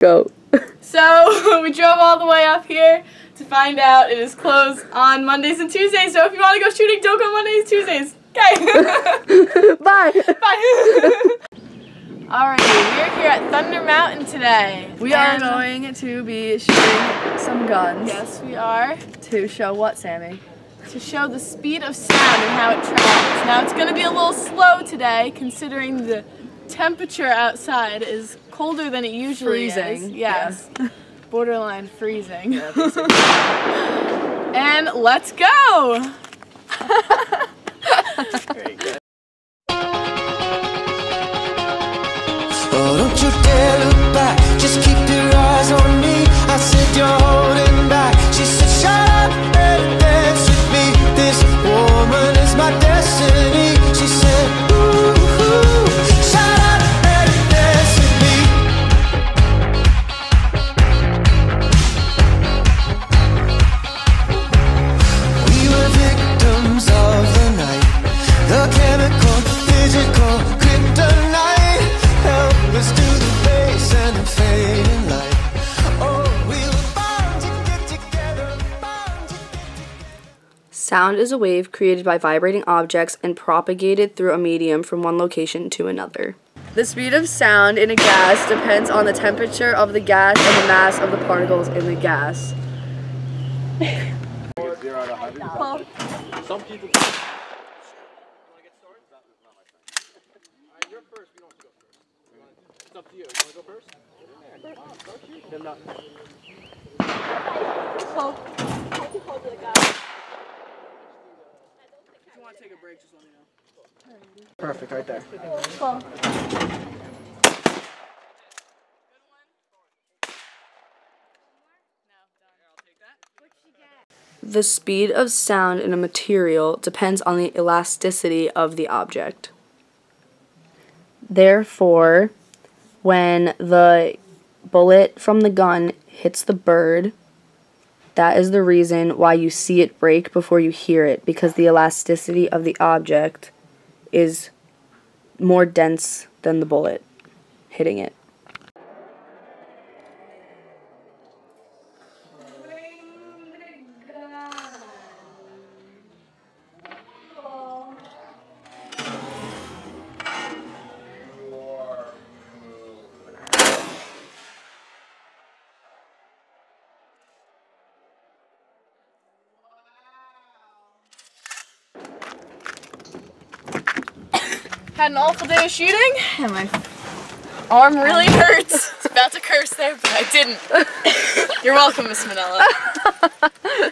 Go. So we drove all the way up here to find out it is closed on Mondays and Tuesdays. So if you want to go shooting, don't go Mondays and Tuesdays. Okay. Bye. Bye. Alrighty, we're here at Thunder Mountain today. We are going to be shooting some guns. Yes, we are. To show what, Sammy? To show the speed of sound and how it travels. Now it's going to be a little slow today, considering the temperature outside is colder than it usually is. Freezing. Yes. Yeah. Borderline freezing. Yeah, And let's go! Very good. Oh, don't you dare look back, just keep your eyes on me. I said you're holding back. She said shut up and dance with me. This woman is my destiny. She said ooh, ooh, shut up and dance with me. We were victims of the night, the chemical, physical, kryptonite. Let's do the bass and the fading light. Oh, we were bound to get together, bound to get together. Sound is a wave created by vibrating objects and propagated through a medium from one location to another. The speed of sound in a gas depends on the temperature of the gas and the mass of the particles in the gas. 0 out of 100. Some people. You're first. We don't have to go first. It's up to you. You want to go first? If you want to take a break, just let me know. Perfect, right there. The speed of sound in a material depends on the elasticity of the object. Therefore, when the bullet from the gun hits the bird, that is the reason why you see it break before you hear it, because the elasticity of the object is more dense than the bullet hitting it. Had an awful day of shooting, and my arm really hurts. I was about to curse there, but I didn't. You're welcome, Miss Manella.